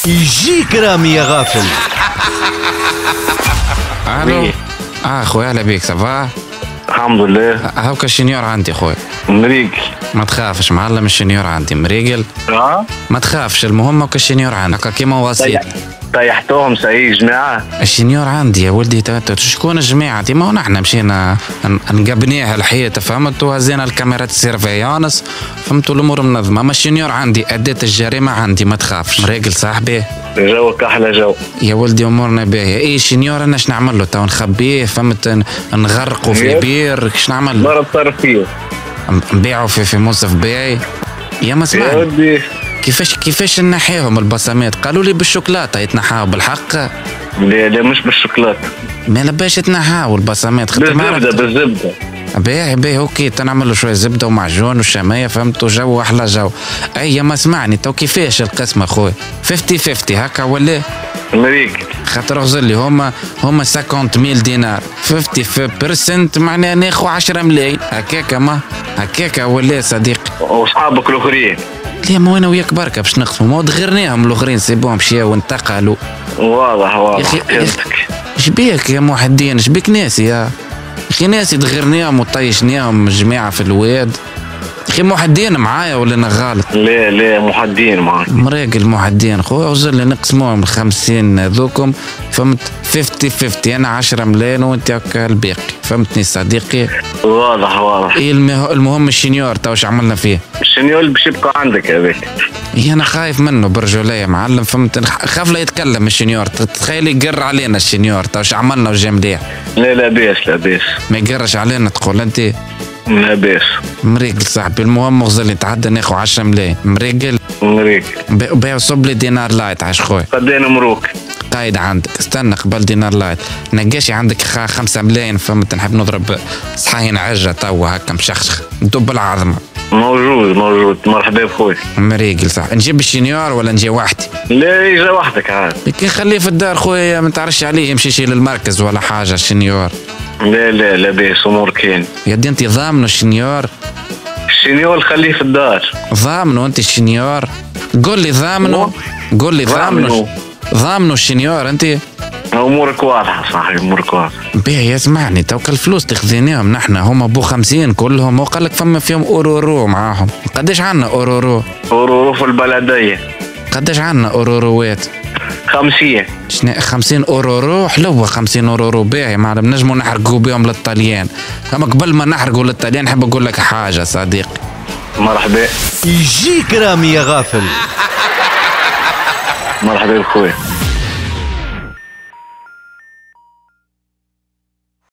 يجيك رامي يا غافل. الو. خويا اهلا بيك. سافا؟ الحمد لله. هاكا الشنيور عندي خويا. مريقل. ما تخافش معلم، الشنيور عندي مريقل. ما تخافش، المهم هاكا الشنيور عندك هاكا كيما وصيت. طيحتوهم سعيد جماعة. الشنيور عندي يا ولدي. شكون الجماعة؟ ديما نحنا مشينا نقبنيها الحياة فهمت، وهزينا الكاميرات السيرفيانس فهمت، الامور منظمة. اما الشنيور عندي أداة الجريمة عندي، ما تخافش. مريقل صاحبي. جوك احلى جو يا ولدي، امورنا باهية. ايه الشنيور انا نعمل له؟ تو نخبيه فهمت، نغرقه في بير، كش نعمل؟ مرة تصرف فيه نبيعه في منصف بيعي. يا ما سمعني. يا ودي كيفاش نحيهم البصمات؟ قالوا لي بالشوكولاته يتنحاو بالحق. لا مش بالشوكولاته، ما لباش يتنحاو البصمات. بالزبده. باهي اوكي، تنعمل له شويه زبده ومعجون وشمايه فهمت، وجو احلى جو. اي ما سمعني، تو كيفاش القسم اخويا؟ 50-50 هكا ولا؟ مريقل. خاطر اغزر لي هما 50,000 دينار، 50% معناها ناخذ 10 ملايين هكاكا. ما هكاكا ولا صديقي؟ واصحابك الاخرين؟ لا ما انا وياك بركه باش نقسموا، ما دغرناهم الاخرين سيبوهم مشيو وانتقلوا. واضح. فهمتك. شبيك يا محدين؟ شبيك ناسي يا اخي؟ ناسي دغرناهم وطيشناهم الجماعه في الواد. اخي محدين معايا ولا انا غلط؟ لا محدين معاك. مريقل محدين خويا. وزر لي نقسموهم 50 هذوكم فهمت، 50-50. انا 10 ملايين وانت هكا الباقي، فهمتني صديقي؟ واضح. ايه المهم الشنيور تو واش عملنا فيه؟ الشنيور باش يبقى عندك هذاك. انا خايف منه برجوليه معلم فهمت، خاف لا يتكلم الشنيور. تخيل يقر علينا الشنيور تو واش عملنا وجا مليح. لا باس ما يقرش علينا تقول انت. لا باس. مريقل صاحبي، المهم غزل لي تعدى ناخذ 10 ملايين. مريقل. بيع صب لي دينار لايت عاش خويا. قدينا مروك قايد عندك، استنى قبل دينار لايت نقاشي عندك 5 ملايين فهمت، نحب نضرب صحاين عجة توا هكا مشخشخ ندب العظمة. موجود. مرحبا بخوي. مريقل صح. نجيب الشنيور ولا نجي وحدي؟ لا يجي وحدك عاد. كي نخليه في الدار خويا ما تعرفش عليه يمشي للمركز ولا حاجة الشنيور. لا باس امور كاين. يا دي انت ضامنه الشنيور خليه في الدار. ضامنه انت الشنيور؟ قول لي ضامنه. ضامنه الشنيور انت؟ امورك واضحه صاحبي، امورك واضحه. باهي اسمعني، توك الفلوس تخذيناهم نحن هما بو 50 كلهم، وقال لك فيهم اورورو معاهم. قداش عندنا اورورو في البلديه؟ قداش عندنا اوروروات؟ 50. 50 اورورو حلوه. 50 اورورو باهي معلم، نجموا نحرقوا بهم للطليان. اما قبل ما نحرقوا للطليان نحب اقول لك حاجه صديقي. مرحبا. يجيك رامي يا غافل. مرحبا بخويا.